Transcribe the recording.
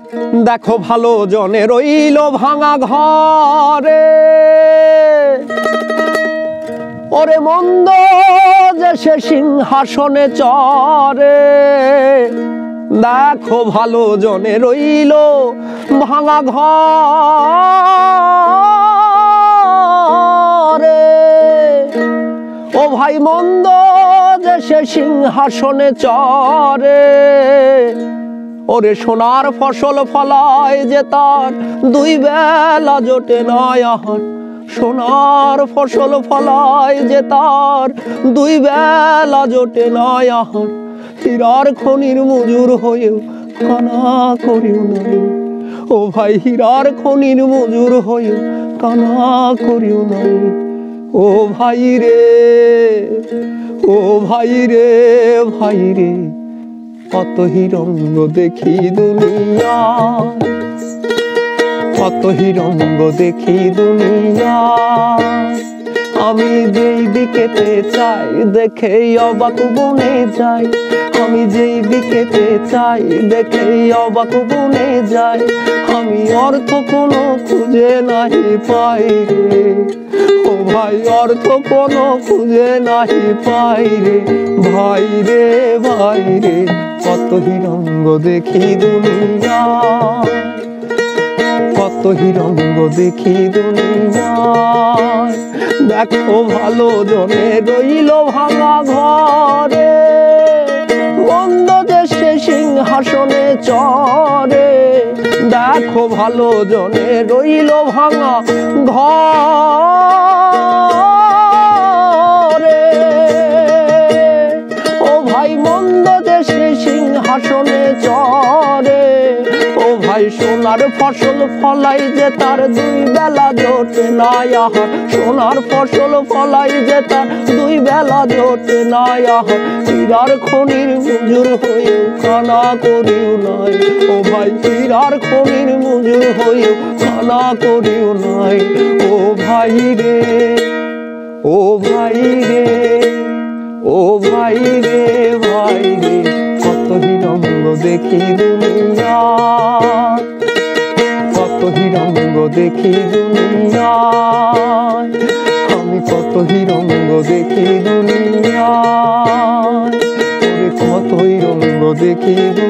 দেখো ভালো জনে রইল ভাঙা ঘরে, ওরে মন্দ যে সে সিংহাসনে চরে। দেখো ভালো জনে রইল ভাঙা ঘরে, ও ভাই মন্দ যে সে সিংহাসনে চরে। ওরে সোনার ফসল ফলায় যে তার দুই বেলা জোটে নয় আহার, সোনার ফসল ফলায় যে তার দুই বেলা জোটে নয় আহার। হীরার খনির মজুর হয়েও কানা করিও নাই, ও ভাই হীরার খনির মজুর হয়েও কানা করিও নাই। ও ভাই রে, ও ভাই রে, ভাই রে, কত হিরঙ্গ দেখি দুনিয়া, কত হিরঙ্গ দেখি দুনিয়া। আমি যেই দিকেতে চাই দেখেই অবাক বনে যাই, আমি যেই দিকেতে চাই দেখেই অবাক বনে যাই। আমি অর্থ কোনো খুঁজে নাহি পাই রে, ও ভাই অর্থ কোনো খুঁজে নাহি পাই রে। ভাই রে, ভাই রে, কত হিরঙ্গ দেখি দুনিয়া, কত হিরঙ্গ দেখি দুনিয়ায়। দেখো ভালো জনে রইল ভাঙা ঘরে, মন্দ যে সে সিংহাসনে চরে। দেখো ভালো জনে রইল ভাঙা ঘরে, ও ভাই মন্দ যে সে সিংহাসনে চরে। ও ভাই সোনার ফসল ফলাই যে তার দুই বেলা জোটে নাই আহার, সোনার ফসল ফলাই যে তার দুই বেলা জোটে নাই আহার। হীরার খনির মজুর হয়েও কানা করিও নাই, ও ভাই হীরার খনির মজুর হয়েও কানা করিও নাই। ও ভাই রে, ও ভাই রে, ও ভাই রে, ভাই রে, কত হিরঙ্গ দেখি দুনিয়া, কত হিরঙ্গ দেখি দুনিয়ায়। আমি কত হিরঙ্গ দেখি দুনিয়ায়, কত হিরঙ্গ দেখি।